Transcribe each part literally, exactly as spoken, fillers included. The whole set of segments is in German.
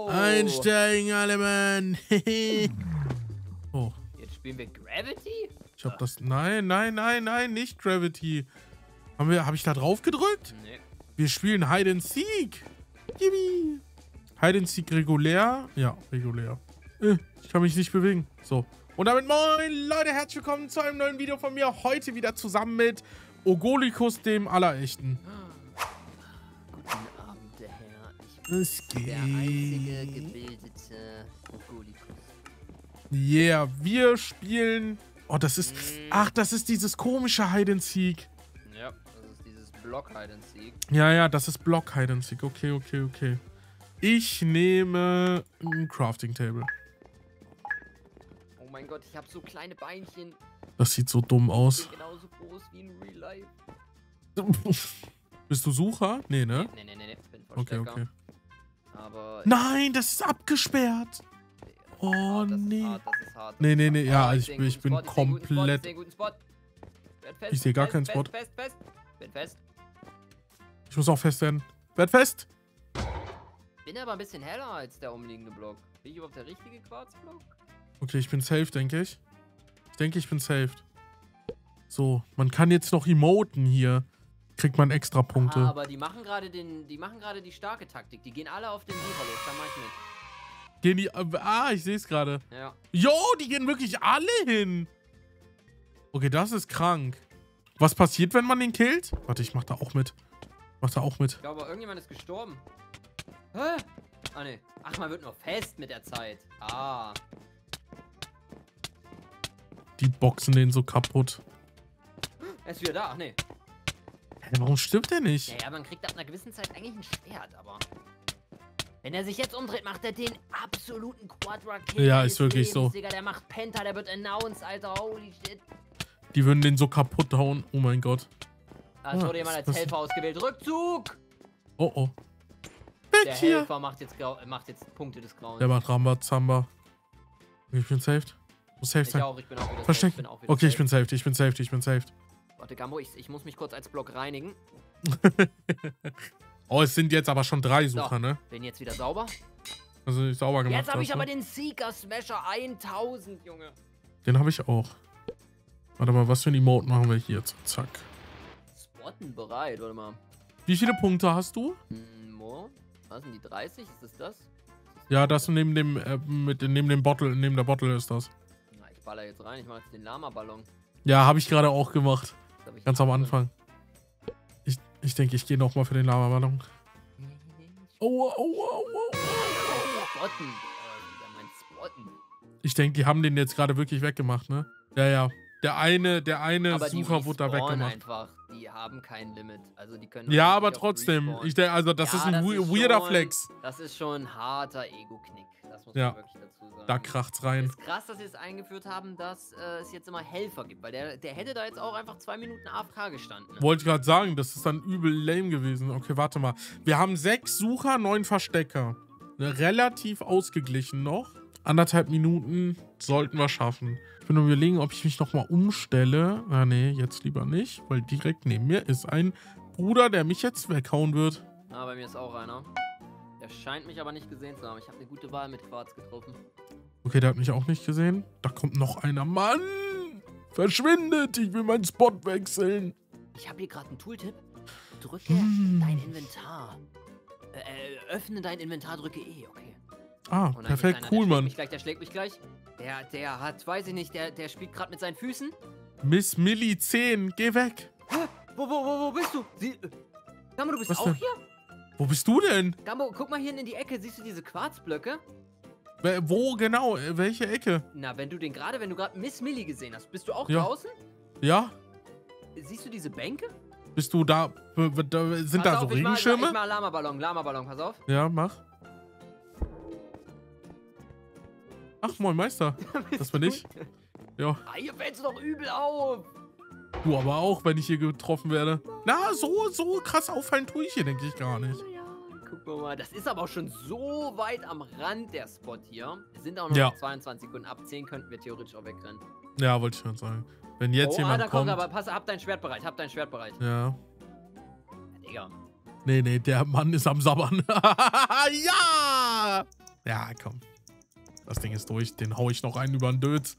Einsteigen, alle Mann. Oh. Jetzt spielen wir Gravity? Ich hab das... Nein, nein, nein, nein, nicht Gravity. Haben wir... Hab ich da drauf gedrückt? Nee. Wir spielen Hide and Seek. Yippie. Hide and Seek regulär. Ja, regulär. Äh, ich kann mich nicht bewegen. So. Und damit moin Leute, herzlich willkommen zu einem neuen Video von mir. Heute wieder zusammen mit Ogolikus, dem Allerechten. Guten Abend, der Herr. Ich bin Es geht. der einzige gebildete Ogolikus. Yeah, wir spielen... Oh, das ist... Mm. Ach, das ist dieses komische Hide and Seek. Ja, das ist dieses Block Hide and Seek. Ja, ja, das ist Block Hide and Seek. Okay, okay, okay. Ich nehme ein Crafting Table. Oh mein Gott, ich habe so kleine Beinchen. Das sieht so dumm Ich aus. bin genauso groß wie in Real Life. Bist du Sucher? Nee, ne? Nee, nee, nee, nee. Ich bin Okay, Verstecker. okay. Aber... Nein, das ist abgesperrt. Oh, Ah, das nee. Ist hart, das ist hart. Nee, nee, nee, ja, Ah, ich, seh ich, einen ich guten bin Spot, ich seh einen guten Spot, komplett... Ich sehe einen guten Spot. Werd fest, Ich sehe gar fest, keinen fest, Spot. Fest, fest, Werd fest. Ich muss auch fest werden. Werd fest! Bin aber ein bisschen heller als der umliegende Block. Bin ich überhaupt der richtige Quarzblock? Okay, ich bin safe, denke ich. Ich denke, ich bin safe. So, man kann jetzt noch emoten hier. Kriegt man extra Punkte. Ah, aber die machen gerade den, die machen gerade die starke Taktik. Die gehen alle auf den Sieger los. Da mach ich mit. Gehen die... Ah, ich sehe es gerade. Ja. Jo, die gehen wirklich alle hin. Okay, das ist krank. Was passiert, wenn man den killt? Warte, ich mach da auch mit. Mach da auch mit. Ich glaube, irgendjemand ist gestorben. Hä? Ah, ne. Ach, man wird nur fest mit der Zeit. Ah. Die boxen den so kaputt. Er ist wieder da. Ach, ne. Hä, warum stirbt der nicht? Naja, man kriegt ab einer gewissen Zeit eigentlich ein Schwert, aber... Wenn er sich jetzt umdreht, macht er den absoluten Quadra-Kill. Ja, des ist wirklich Lebens, so. Digga. Der macht Penta, der wird announced, Alter. Holy shit. Die würden den so kaputt hauen. Oh mein Gott. Ah, es Ah, wurde jemand was- als Helfer ausgewählt. Rückzug! Oh, oh. Weg Der hier. Helfer macht jetzt, Grau macht jetzt Punkte des Grauens. Der macht Rambazamba. Okay, ich bin saved. Muss saved Ich sein. auch, ich bin auch wieder Versteck. safe, ich bin auch wieder Okay, ich safe. bin saved. Ich bin saved. Ich bin saved. Warte, Gambo, ich, ich muss mich kurz als Block reinigen. Oh, es sind jetzt aber schon drei So, Sucher, ne? bin jetzt wieder sauber. Also ich sauber gemacht. Jetzt habe ich hast, aber ne? den Seeker Smasher tausend, Junge. Den habe ich auch. Warte mal, was für ein Emote machen wir hier? So, zack. Spotten bereit, warte mal. Wie viele Punkte hast du? Hm, wo? Was sind die dreißig? Ist das das? Ja, das neben dem, äh, mit, neben dem Bottle, neben der Bottle ist das. Na, ich baller jetzt rein. Ich mache jetzt den Lama-Ballon. Ja, habe ich gerade auch gemacht. Das hab ich Ganz nicht am drin. Anfang. Ich, ich denke, ich gehe nochmal für den Lava-Ballon. Aua, aua, aua. Spotten. Äh, ja, mein Spotten. Ich denke, die haben den jetzt gerade wirklich weggemacht, ne? Ja, ja. Der eine, der eine Aber die Sucher wurde da respawnen weggemacht. einfach. Die haben kein Limit. Also die können Ja, wirklich aber auf trotzdem. Respawn. Ich denke, also das Ja, ist ein das we ist weirder schon- Flex. Das ist schon ein harter Ego-Knick. Das muss Ja. man wirklich dazu sagen. Da kracht's rein. Ist krass, dass sie es eingeführt haben, dass äh, es jetzt immer Helfer gibt. Weil der, der hätte da jetzt auch einfach zwei Minuten A F K gestanden. Ne? Wollte ich gerade sagen, das ist dann übel lame gewesen. Okay, warte mal. Wir haben sechs Sucher, neun Verstecker. Relativ ausgeglichen noch. Anderthalb Minuten sollten wir schaffen. Ich bin nur überlegen, ob ich mich nochmal umstelle. Ah, nee, jetzt lieber nicht. Weil direkt neben mir ist ein Bruder, der mich jetzt weghauen wird. Ah, bei mir ist auch einer. Der scheint mich aber nicht gesehen zu haben. Ich habe eine gute Wahl mit Quarz getroffen. Okay, der hat mich auch nicht gesehen. Da kommt noch einer. Mann! Verschwindet! Ich will meinen Spot wechseln. Ich habe hier gerade einen Tooltip. Drücke Hm. dein Inventar. Äh, äh, öffne dein Inventar, drücke E, okay. Ah, Oh nein, perfekt, hier ist einer, cool, der schlägt Mann. Mich gleich, der schlägt mich gleich. Der, der hat, weiß ich nicht, der, der spielt gerade mit seinen Füßen. Miss Millie zehn, geh weg. Wo, wo, wo, wo bist du? Sie, äh, Gambo, du bist Was auch denn? hier? Wo bist du denn? Gambo, guck mal hier in die Ecke. Siehst du diese Quarzblöcke? Wer- Wo genau? Äh, Welche Ecke? Na, wenn du den gerade, wenn du gerade Miss Millie gesehen hast, bist du auch Ja. draußen? Ja? Siehst du diese Bänke? Bist du da? b- b- da sind Pass da so auf, ich mach- Regenschirme? Ich mach Lama-Ballon, Lama-Ballon, pass auf. Ja, mach. Ach, moin Meister. Das bin ich. Ja. Ah, hier fällst du doch übel auf. Du aber auch, wenn ich hier getroffen werde. Na, so, so krass auffallen tue ich hier, denke ich gar nicht. Ja, guck mal mal. Das ist aber auch schon so weit am Rand, der Spot hier. Es sind auch noch Ja. zweiundzwanzig Sekunden. Ab zehn könnten wir theoretisch auch wegrennen. Ja, wollte ich schon sagen. Wenn jetzt oh, ah, jemand da kommt kommt. aber. Pass, hab dein Schwert bereit, hab dein Schwert bereit. Ja. Digga. Nee, nee, der Mann ist am Sabbern. Ja! Ja, komm. Das Ding ist durch. Den hau ich noch einen über den Dötz.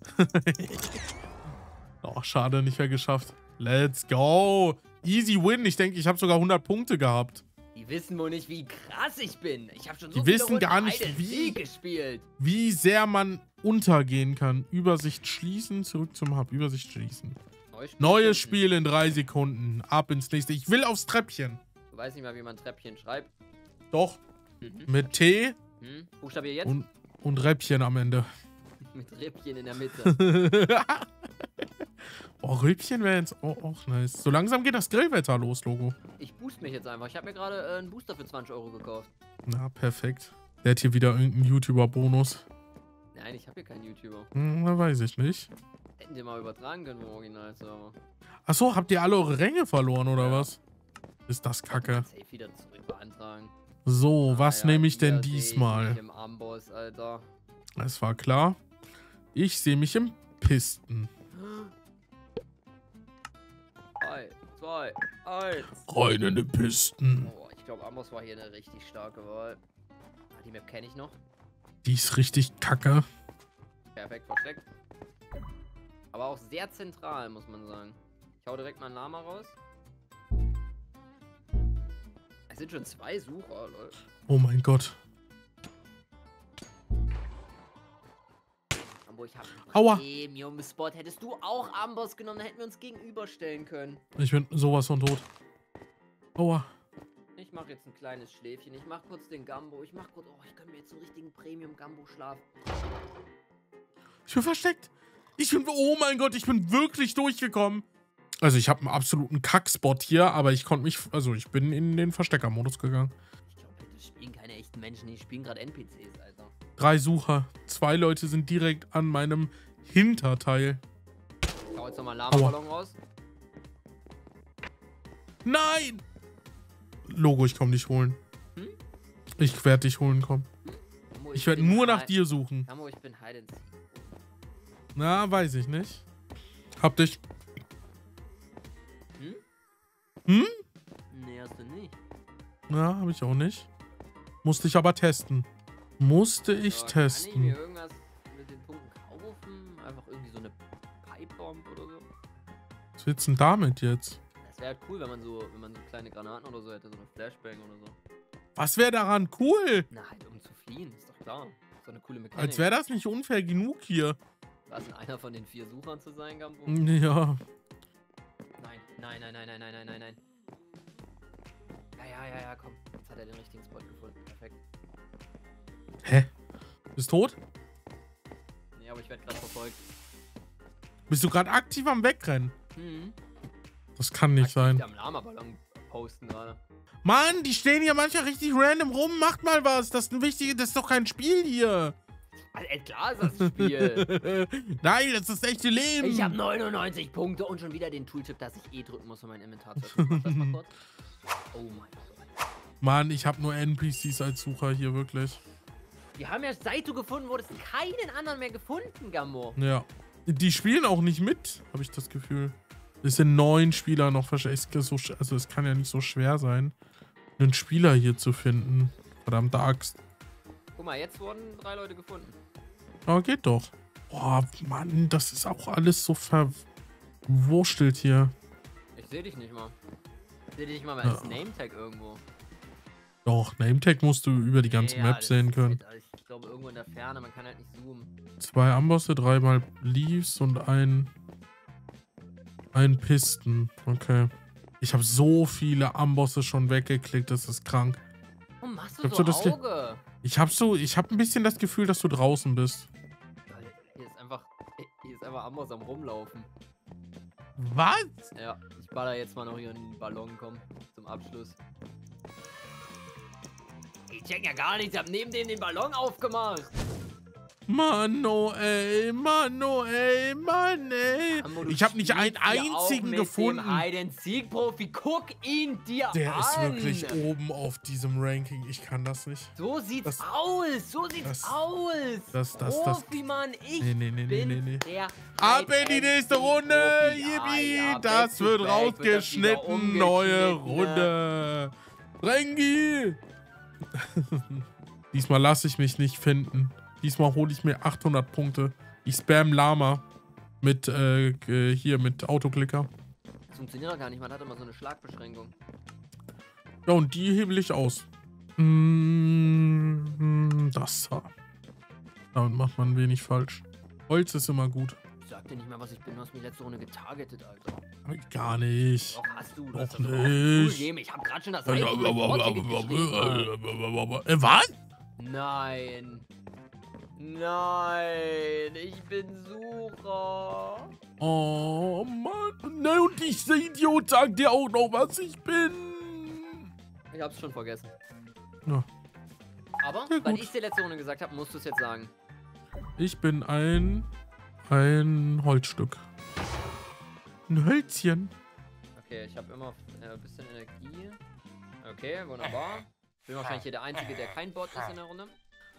Oh, schade, nicht mehr geschafft. Let's go. Easy win. Ich denke, ich habe sogar hundert Punkte gehabt. Die wissen wohl nicht, wie krass ich bin. Ich habe schon so Die viele wissen Runden gar nicht, Hide and wie- Seek gespielt. Wie sehr man untergehen kann. Übersicht schließen. Zurück zum Hub. Übersicht schließen. Neues Spiel. Neues Spiel in drei Sekunden. Ab ins nächste. Ich will aufs Treppchen. Du weißt nicht mal, wie man Treppchen schreibt. Doch. Mhm. Mit T Hm? Buchstabier jetzt. und, und Räppchen am Ende. Mit Rippchen in der Mitte. Oh, Rüppchen wäre jetzt auch, auch nice. So langsam geht das Grillwetter los, Logo. Ich boost mich jetzt einfach. Ich habe mir gerade äh, einen Booster für zwanzig Euro gekauft. Na, perfekt. Der hat hier wieder irgendeinen YouTuber-Bonus. Nein, ich habe hier keinen YouTuber. Hm, na, weiß ich nicht. Hätten die mal übertragen können vom Original-Server. Achso, habt ihr alle eure Ränge verloren, oder Ja. was? Ist das kacke. Safe wieder zurück beantragen. So, was Ah ja, nehme ich denn hier seh ich diesmal? mich im Amboss, Alter. Das war klar. Ich sehe mich im Pisten. drei, zwei, eins. Rein in die Pisten. Oh, ich glaube, Amboss war hier eine richtig starke Wahl. Ah, die Map kenne ich noch. Die ist richtig kacke. Perfekt versteckt. Aber auch sehr zentral, muss man sagen. Ich hau direkt mal einen Lama raus. Es sind schon zwei Sucher, Leute. Oh mein Gott. Aber ich habe Aua. einen Premium-Spot. Hättest du auch Amboss genommen, dann hätten wir uns gegenüberstellen können. Ich bin sowas von tot. Aua. Ich mache jetzt ein kleines Schläfchen. Ich mache kurz den Gambo. Ich mache kurz... Oh, ich kann mir jetzt einen richtigen Premium-Gambo-Schlaf. Ich bin versteckt. Ich bin... Oh mein Gott, ich bin wirklich durchgekommen. Also ich habe einen absoluten Kackspot hier, aber ich konnte mich... Also ich bin in den Versteckermodus gegangen. Ich glaube, das spielen keine echten Menschen. Die spielen gerade N P Cs, Alter. Drei Sucher. Zwei Leute sind direkt an meinem Hinterteil. Ich hau jetzt nochmal einen Lama-Ballon raus. Nein! Logo, ich komm dich holen. Hm? Ich werde dich holen, komm. Gambo, Ich werde bin nur nach Hi- dir suchen. Gambo, ich bin Hide and Seek. Na, weiß ich nicht. Hab dich. Hm? Hm? Nee, hast du nicht. Na, hab ich auch nicht. Musste ich aber testen. Musste ich So, Kann ich testen. mir irgendwas mit den Punkten kaufen? Einfach irgendwie so eine Pipe-Bomb oder so? Was willst du denn damit jetzt? Das wäre halt cool, wenn man so, wenn man so kleine Granaten oder so hätte, so eine Flashbang oder so. Was wäre daran cool? Na, halt um zu fliehen, ist doch klar. So eine coole Mechanik. Als wäre das nicht unfair genug hier. Was, einer von den vier Suchern zu sein, Gambo? Ja. Nein, nein, nein, nein, nein, nein, nein, nein, nein. Ja, ja, ja, ja, komm. Jetzt hat er den richtigen Spot gefunden. Perfekt. Hä? Bist tot? Nee, aber ich werde gerade verfolgt. Bist du gerade aktiv am Wegrennen? Hm. Das kann nicht sein. am Lama-Ballon posten gerade. Mann, die stehen hier manchmal richtig random rum. Macht mal was. Das ist ein wichtiges, das ist doch kein Spiel hier. Also, ey, klar ist das ein Spiel. Nein, das ist das echte Leben. Ich habe neunundneunzig Punkte und schon wieder den Tooltip, dass ich eh drücken muss, um mein Inventar zu öffnen. Mach das mal kurz. Oh mein Gott. Mann, ich habe nur N P Cs als Sucher hier, wirklich. Wir haben ja, seit du gefunden wurdest, keinen anderen mehr gefunden, Gambo. Ja. Die spielen auch nicht mit, habe ich das Gefühl. Es sind neun Spieler noch versteckt. Also es kann ja nicht so schwer sein, einen Spieler hier zu finden. Verdammte Axt. Guck mal, jetzt wurden drei Leute gefunden. Aber geht doch. Boah, Mann, das ist auch alles so verwurstelt hier. Ich sehe dich nicht mal. Ich sehe dich nicht mal als Ja. Nametag irgendwo. Doch, Nametag musst du über die ganze Ja, Map das sehen ist können. halt, ich glaube, irgendwo in der Ferne, man kann halt nicht zoomen. Zwei Ambosse, dreimal Leaves und ein... Ein Pisten. Okay. Ich habe so viele Ambosse schon weggeklickt, das ist krank. Warum machst du Glaubst so du, das geht- Auge? Ich habe so, ich habe ein bisschen das Gefühl, dass du draußen bist. Hier ist einfach, hier ist einfach Amboss am Rumlaufen. Was? Ja, ich baller jetzt mal noch hier in den Ballon, komm, zum Abschluss. Ich check ja gar nichts, ich hab neben dem den Ballon aufgemacht. Manuel, Manuel, Mann, ey. Ammo, du Ich habe nicht einen spielst ja auch einzigen mit gefunden. Dem Hide-and-Seek-Profi, guck ihn dir Der an. ist wirklich oben auf diesem Ranking. Ich kann das nicht. So sieht's Das- aus, so sieht's das- aus. das- das- das- Profi, Mann, ich Nee, nee, nee, nee, bin nee, nee. der Ab in die nächste Runde. Hide-and-Seek-Profi. Yippie. Ja, ja, Das back to wird back wird das wieder rausgeschnitten. Neue umgeschnitten, Runde. Rengi. Diesmal lasse ich mich nicht finden. Diesmal hole ich mir achthundert Punkte. Ich spam Lama mit, äh, hier, mit Autoklicker. Das funktioniert doch gar nicht. Man hat immer so eine Schlagbeschränkung. Ja, und die hebel ich aus. Mm, das da. Damit macht man wenig falsch. Holz ist immer gut. Ich sag dir nicht mal, was ich bin. Du hast mich letzte Runde getargetet, Alter. Gar nicht. Doch, hast du. Doch Das nicht. Cool, ich hab grad schon das Äh, was? Nein. Nein. Ich bin Sucher. Oh, Mann. Nein, und dieser Idiot sagt dir auch noch, was ich bin. Ich hab's schon vergessen. Ja. Aber, Ja, weil gut. ich dir letzte Runde gesagt habe, musst du es jetzt sagen. Ich bin ein... ein Holzstück. Ein Hölzchen. Okay, ich habe immer äh, ein bisschen Energie. Okay, wunderbar. Ich bin wahrscheinlich hier der Einzige, der kein Bot ist in der Runde.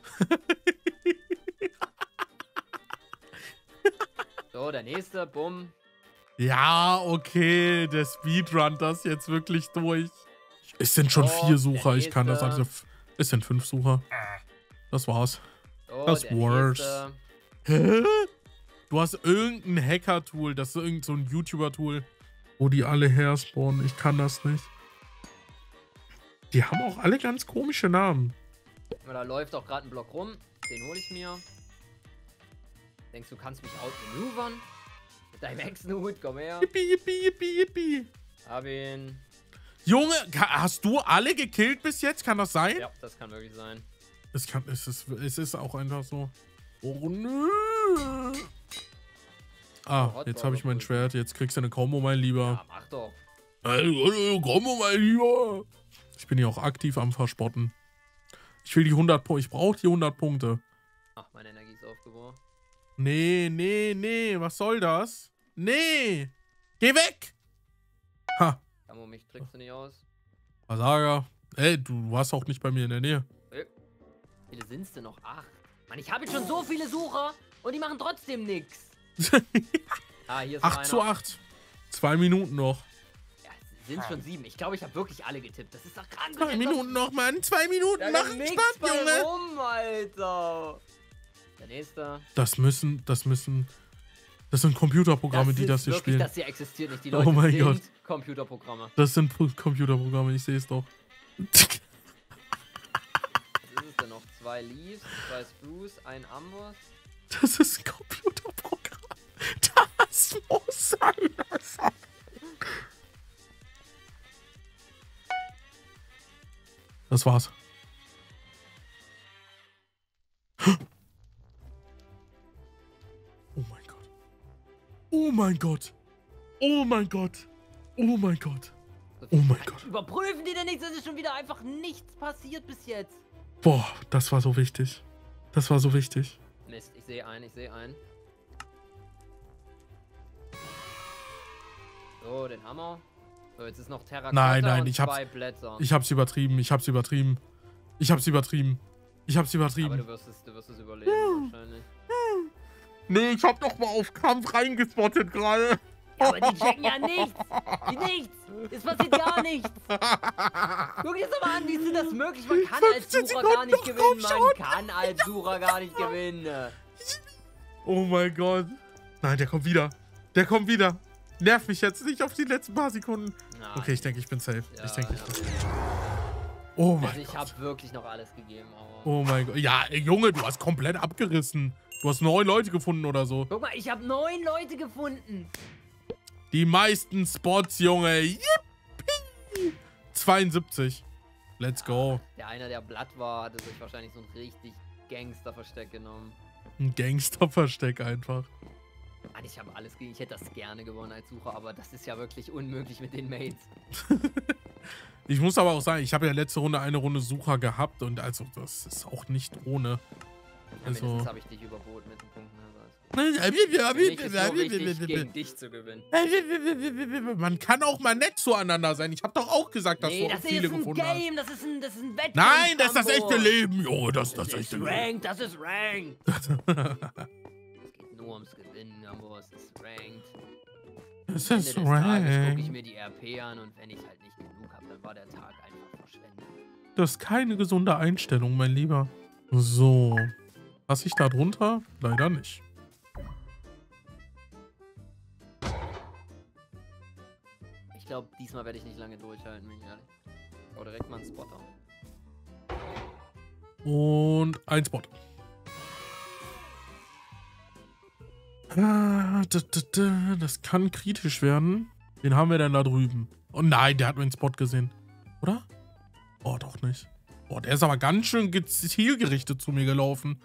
So, der nächste, bumm. Ja, okay. Der Speedrun das jetzt wirklich durch. Es sind schon So, vier Sucher. der Ich kann das nächste. also... Es sind fünf Sucher. Das war's. So, Das der war's. nächste. Hä? Du hast irgendein Hacker-Tool. Das ist irgendein so ein YouTuber-Tool, wo die alle her spawnen. Ich kann das nicht. Die haben auch alle ganz komische Namen. Da läuft auch gerade ein Block rum. Den hole ich mir. Denkst du, kannst mich outmaneuvern? Mit deinem Hexenhut, komm her. Yippie, yippie, yippie, yippie. Hab ihn. Junge, ka- hast du alle gekillt bis jetzt? Kann das sein? Ja, das kann wirklich sein. Es, kann, es, ist, es ist auch einfach so. Oh nö. Ah, Oh, jetzt Hotbar habe ich mein geholt. Schwert. Jetzt kriegst du eine Combo, mein Lieber. Ja, mach doch. Äh, Combo, mein Lieber. Ich bin hier auch aktiv am Verspotten. Ich will die hundert Punkte. Ich brauche die hundert Punkte. Ach, meine Energie ist aufgebraucht. Nee, nee, nee. Was soll das? Nee. Geh weg. Ha. Kamo, mich trickst du nicht aus. Versager. Ey, du warst auch nicht bei mir in der Nähe. Wie viele sind's denn noch? Acht. Mann, ich habe jetzt schon so viele Sucher und die machen trotzdem nichts. Ah, hier ist noch acht zu einer. acht. Zwei Minuten noch. Ja, sind schon sieben. Ich glaube, ich habe wirklich alle getippt. Das ist doch krank. Zwei Minuten noch, Mann. Zwei Minuten. Da Mach kommt einen nix Spaß, bei Junge. rum, Alter. Der nächste. Das müssen, das müssen, das sind Computerprogramme, die ist das hier wirklich, spielen. Das hier existiert nicht. Die Oh Leute mein sind Gott. Computerprogramme. Das sind Pro- Computerprogramme, ich sehe es doch. Was ist es denn noch? Zwei Leaves, zwei Spruce, ein Amboss. Das ist ein Computerprogramm. Das muss anders sein. Das war's. Oh mein Gott. Oh mein Gott. Oh mein Gott. Oh mein Gott. Oh mein Gott. Überprüfen die denn nichts? Es ist schon wieder einfach nichts passiert bis jetzt. Boah, das war so wichtig. Das war so wichtig. Mist, ich sehe einen, ich sehe einen. So, den Hammer. So, jetzt ist noch Terrakotta Nein, nein, und ich hab's- zwei Blätter. Ich hab's übertrieben. Ich hab's übertrieben. Ich hab's übertrieben. Ich hab's Aber übertrieben. du wirst es, du wirst es überleben, wahrscheinlich. Nee, ich hab doch mal auf Kampf reingespottet gerade. Ja, aber die checken ja nichts. Die nichts. Es passiert gar nichts. Guck dir das doch mal an, wie ist denn das möglich? Man kann als fünfzehn Sucher Sekunden gar nicht noch gewinnen. Man draufschauen. kann als Sucher gar nicht gewinnen. Oh mein Gott. Nein, der kommt wieder. Der kommt wieder. Nerv mich jetzt nicht auf die letzten paar Sekunden. Nein. Okay, ich denke, ich bin safe. Ja, ich denke, ja. ich bin Oh mein Also ich Gott. habe wirklich noch alles gegeben, aber... Oh mein Gott. Ja, ey, Junge, du hast komplett abgerissen. Du hast neun Leute gefunden oder so. Guck mal, ich habe neun Leute gefunden. Die meisten Spots, Junge. Yippie. zweiundsiebzig. Let's go. Der eine, der blatt war, hatte sich wahrscheinlich so ein richtig Gangster-Versteck genommen. Ein Gangsterversteck einfach. Mann, ich habe alles gegeben. Ich hätte das gerne gewonnen als Sucher, aber das ist ja wirklich unmöglich mit den Mates. Ich muss aber auch sagen, ich habe ja letzte Runde eine Runde Sucher gehabt und also das ist auch nicht ohne. Ja, Also- mindestens habe ich dich überboten mit den Punkten. Also alles gut. Für mich ist nur wichtig, gegen dich zu gewinnen. Man kann auch mal nett zueinander sein. Ich habe doch auch gesagt, dass Nee, du das viele ist ein gefunden hast. Game, das ist ein, das ist ein Wettkampf. Nein, das ist das Rambo. echte Leben, Junge. Das ist Das das ist echte Leben. Ranked, das ist Ranked. Es geht nur ums Gewinnen, Rambo, es ist Ranked. Das Am ist Ende des Tages gucke ich rank. mir die R P an und wenn ich halt nicht genug habe, dann war der Tag einfach verschwendet. Das ist keine gesunde Einstellung, mein Lieber. So. Passe ich da drunter? Leider nicht. Ich glaube, diesmal werde ich nicht lange durchhalten, bin ich ehrlich. Ich hau direkt mal einen Spotter. Und ein Spot. Ah, das kann kritisch werden. Wen haben wir denn da drüben? Oh nein, der hat mir einen Spot gesehen. Oder? Oh, doch nicht. Boah, der ist aber ganz schön zielgerichtet zu mir gelaufen.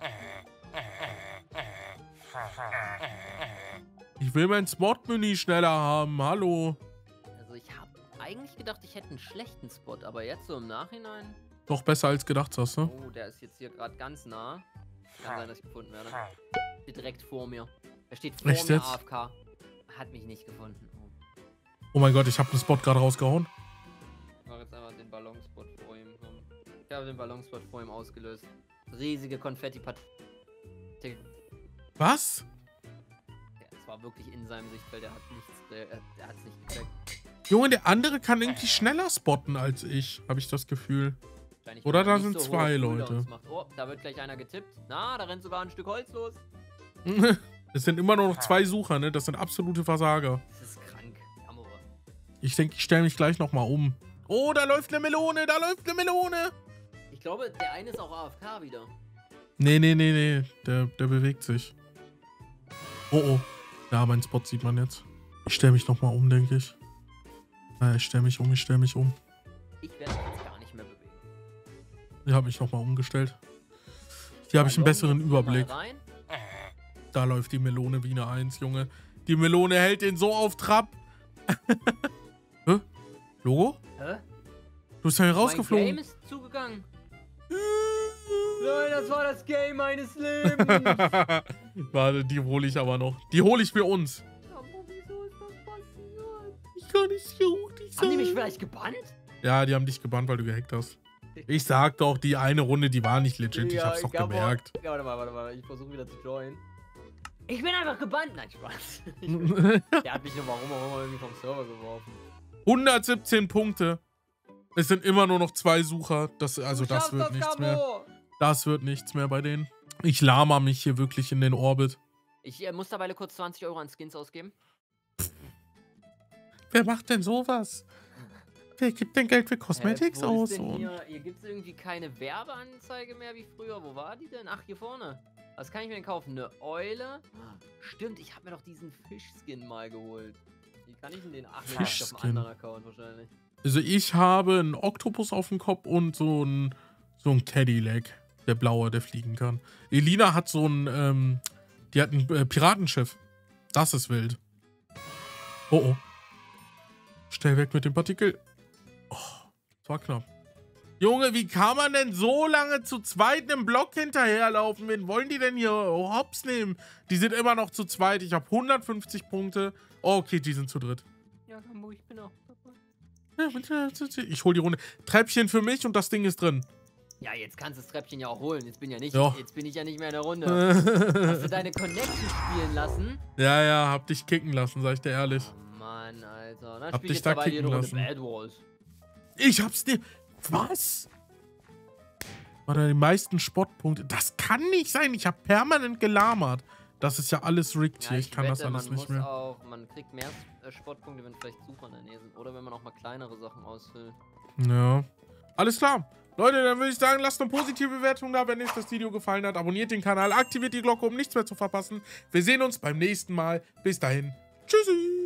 Ich will mein Spot-Menü schneller haben. Hallo. Also ich habe eigentlich gedacht, ich hätte einen schlechten Spot, aber jetzt so im Nachhinein... Doch besser als gedacht, sagst du? Oh, der ist jetzt hier gerade ganz nah. Kann sein, dass ich gefunden werde. Steht direkt vor mir. Er steht vor Echt mir, jetzt? A F K. Hat mich nicht gefunden. Oh. Oh mein Gott, ich habe den Spot gerade rausgehauen. Ich mache jetzt einfach den Ballonspot vor ihm. Ich habe den Ballonspot vor ihm ausgelöst. Riesige Konfetti-Partikel. Was? Es war wirklich in seinem Sichtfeld. Der hat nichts, der, der hat es nicht gecheckt. Junge, der andere kann irgendwie schneller spotten als ich, habe ich das Gefühl. Wahrscheinlich, Oder weil er da nicht sind so zwei hohe Leute. Cooldowns macht. Oh, da wird gleich einer getippt. Na, da rennt sogar ein Stück Holz los. Es sind immer nur noch zwei Sucher, ne? Das sind absolute Versager. Das ist krank. Amore. Ich denke, ich stelle mich gleich nochmal um. Oh, da läuft eine Melone, da läuft eine Melone. Ich glaube, der eine ist auch A F K wieder. Nee, nee, nee, nee. Der, der bewegt sich. Oh, oh. Ja, mein Spot sieht man jetzt. Ich stelle mich nochmal um, denke ich. Ja, ich stelle mich um, ich stelle mich um. Ich werde mich jetzt gar nicht mehr bewegen. Ich habe mich nochmal umgestellt. Hier habe ich einen besseren Überblick. Rein. Da läuft die Melone wie eine Eins, Junge. Die Melone hält den so auf Trab. Hä? Logo? Hä? Du bist ja hier Mein rausgeflogen. Game ist zugegangen. Nein, das war das Game meines Lebens. Warte, die hole ich aber noch. Die hole ich für uns. Aber wieso ist das passiert? Ich kann nicht so nicht Haben die mich vielleicht gebannt? Ja, die haben dich gebannt, weil du gehackt hast. Ich sag doch, die eine Runde, die war nicht legit. Ich hab's doch hab gemerkt. Auch, ja, warte mal, warte mal. Ich versuche wieder zu joinen. Ich bin einfach gebannt. Nein, Spaß. Der hat mich nur warum auch immer irgendwie vom Server geworfen. hundertsiebzehn Punkte. Es sind immer nur noch zwei Sucher. Das, also das wird nichts mehr. Das wird nichts mehr bei denen. Ich lama mich hier wirklich in den Orbit. Ich äh, muss dabei kurz zwanzig Euro an Skins ausgeben. Wer macht denn sowas? Wer gibt denn Geld für Cosmetics äh, wo aus? ist denn hier hier gibt es irgendwie keine Werbeanzeige mehr wie früher. Wo war die denn? Ach, hier vorne. Was kann ich mir denn kaufen? Eine Eule? Stimmt, ich habe mir doch diesen Fischskin mal geholt. Wie kann ich denn den? Ach, nee, das ist auf einem anderen Account wahrscheinlich. Also ich habe einen Oktopus auf dem Kopf und so ein, so ein Cadillac. Der blaue, der fliegen kann. Elina hat so ein, ähm, die hat ein äh, Piratenschiff. Das ist wild. Oh, oh. Stell weg mit dem Partikel. Oh, das war knapp. Junge, wie kann man denn so lange zu zweit einem Block hinterherlaufen? Wen wollen die denn hier hops nehmen? Die sind immer noch zu zweit. Ich habe hundertfünfzig Punkte. Oh, okay, die sind zu dritt. Ja, Hamburg, ich bin auch dabei. Ich hol die Runde. Treppchen für mich und das Ding ist drin. Ja, jetzt kannst du das Treppchen ja auch holen. Jetzt bin, ja nicht, Ja. jetzt bin ich ja nicht mehr in der Runde. Hast du deine Connection spielen lassen? Ja, ja, hab dich kicken lassen, sag ich dir ehrlich. Oh Mann, Alter. Dann Hab spiel dich jetzt da dabei die kicken Runde lassen. Bad Wars. Ich hab's dir... Was? War da die meisten Spottpunkte? Das kann nicht sein. Ich hab permanent gelamert. Das ist ja alles rigged hier. Ja, ich, kann wette, das alles man nicht muss mehr. Auch, man kriegt mehr äh, Sportpunkte, wenn vielleicht Sucher in der Nähe sind. Oder wenn man auch mal kleinere Sachen ausfüllt. Ja. Alles klar. Leute, dann würde ich sagen, lasst eine positive Bewertung da, wenn euch das Video gefallen hat. Abonniert den Kanal, aktiviert die Glocke, um nichts mehr zu verpassen. Wir sehen uns beim nächsten Mal. Bis dahin. Tschüssi.